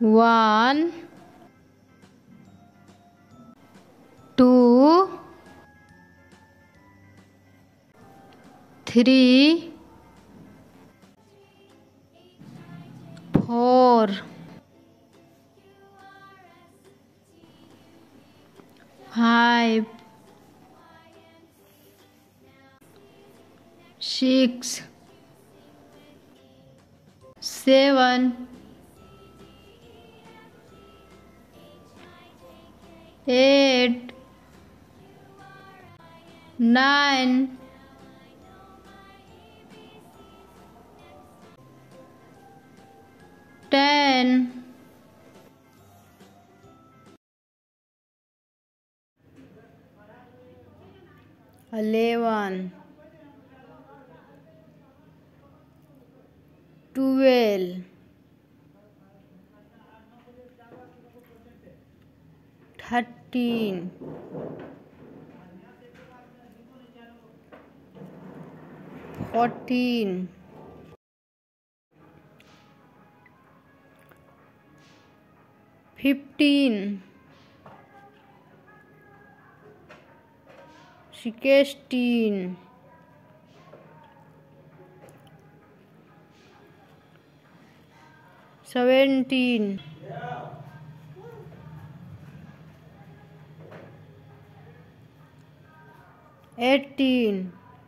1, 2, 3, 4, 5, 6, 7, 8, 9, 10, 11, 12, 13, 14, 15, 16, 17, 18,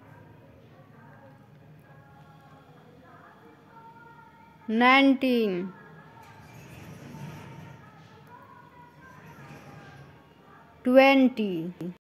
19, 20.